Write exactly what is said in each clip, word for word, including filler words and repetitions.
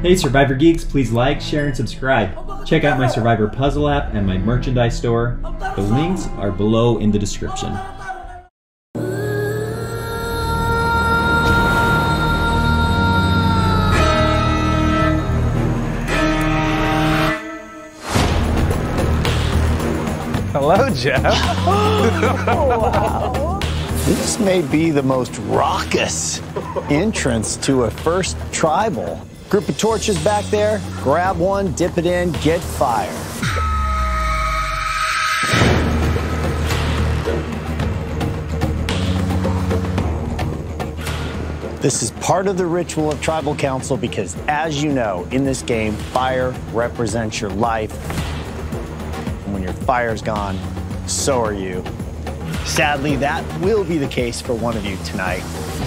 Hey Survivor Geeks, please like, share, and subscribe. Check out my Survivor Puzzle app and my merchandise store. The links are below in the description. Hello, Jeff. Wow. This may be the most raucous entrance to a first tribal. Group of torches back there. Grab one, dip it in, get fire. This is part of the ritual of Tribal Council because, as you know, in this game, fire represents your life. When your fire's gone, so are you. Sadly, that will be the case for one of you tonight.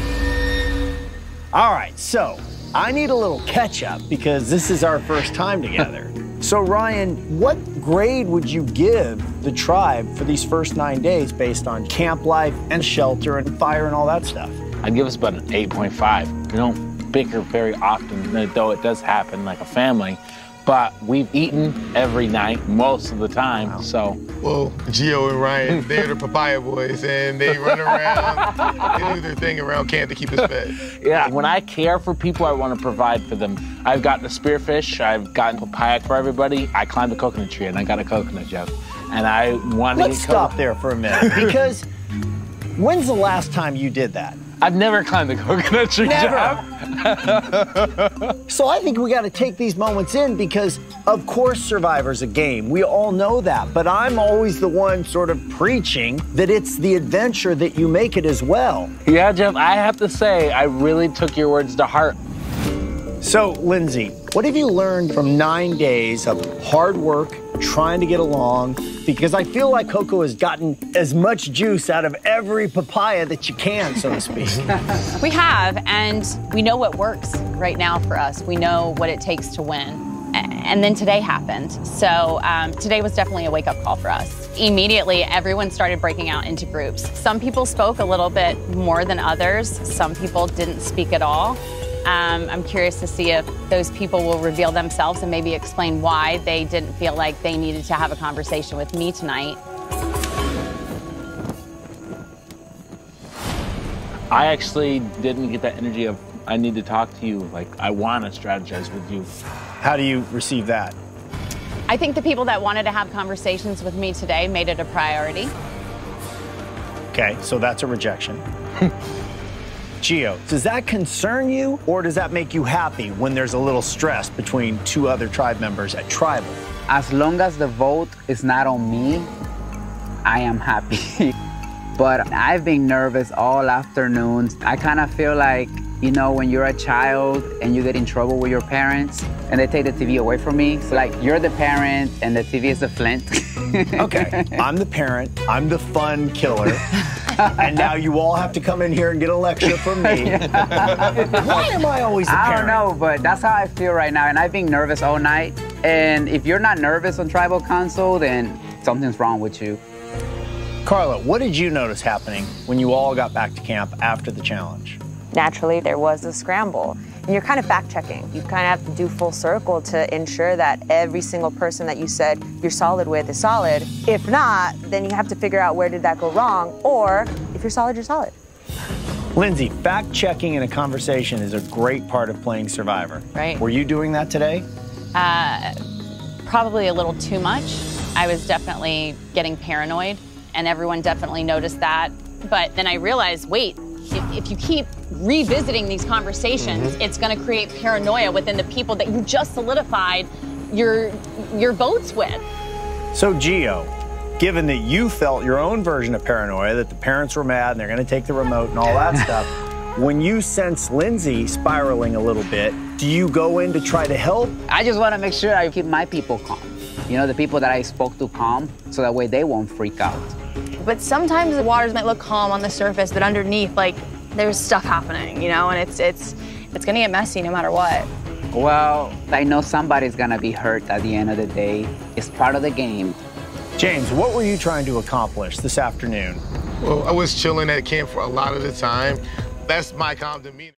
All right, so I need a little catch-up because this is our first time together. So Ryan, what grade would you give the tribe for these first nine days based on camp life and shelter and fire and all that stuff? I'd give us about an eight point five. We don't bicker very often, though it does happen like a family. But we've eaten every night, most of the time, wow. so. Well, Gio and Ryan, they're the papaya boys, and they run around, they do their thing around camp to keep us fed. Yeah, when I care for people, I want to provide for them. I've gotten a spearfish, I've gotten papaya for everybody. I climbed a coconut tree, and I got a coconut, Jeff. And I wanted to Let's stop there for a minute, because when's the last time you did that? I've never climbed a coconut tree, Never. Jeff. So I think we got to take these moments in because, of course, Survivor's a game. We all know that. But I'm always the one sort of preaching that it's the adventure that you make it as well. Yeah, Jeff, I have to say, I really took your words to heart. So, Lindsay, what have you learned from nine days of hard work, trying to get along? Because I feel like Coco has gotten as much juice out of every papaya that you can, so to speak. We have, and we know what works right now for us. We know what it takes to win. And then today happened. So um, today was definitely a wake-up call for us. Immediately, everyone started breaking out into groups. Some people spoke a little bit more than others. Some people didn't speak at all. Um, I'm curious to see if those people will reveal themselves and maybe explain why they didn't feel like they needed to have a conversation with me tonight. I actually didn't get that energy of, I need to talk to you, like, I want to strategize with you. How do you receive that? I think the people that wanted to have conversations with me today made it a priority. Okay, so that's a rejection. Gio, does that concern you, or does that make you happy when there's a little stress between two other tribe members at Tribal? As long as the vote is not on me, I am happy. But I've been nervous all afternoon. I kind of feel like, you know, when you're a child and you get in trouble with your parents and they take the T V away from me. So like, you're the parent and the T V is the flint. Okay, I'm the parent, I'm the fun killer. And now you all have to come in here and get a lecture from me. Why am I always the parent? I don't know, but that's how I feel right now. And I've been nervous all night. And if you're not nervous on Tribal Council, then something's wrong with you. Carla, what did you notice happening when you all got back to camp after the challenge? Naturally, there was a scramble. And you're kind of fact-checking. You kind of have to do full circle to ensure that every single person that you said you're solid with is solid. If not, then you have to figure out where did that go wrong, or if you're solid, you're solid. Lindsay, fact-checking in a conversation is a great part of playing Survivor. Right. Were you doing that today? Uh, probably a little too much. I was definitely getting paranoid, and everyone definitely noticed that. But then I realized, wait, if, if you keep revisiting these conversations, mm-hmm. it's going to create paranoia within the people that you just solidified your your votes with. So Gio, given that you felt your own version of paranoia, that the parents were mad and they're going to take the remote and all that stuff, when you sense Lindsay spiraling a little bit, do you go in to try to help? I just want to make sure I keep my people calm. You know, the people that I spoke to calm, so that way they won't freak out. But sometimes the waters might look calm on the surface, but underneath, like, there's stuff happening, you know, and it's it's it's gonna get messy no matter what. Well, I know somebody's gonna be hurt at the end of the day. It's part of the game. James, what were you trying to accomplish this afternoon? Well, I was chilling at camp for a lot of the time. That's my calm demeanor.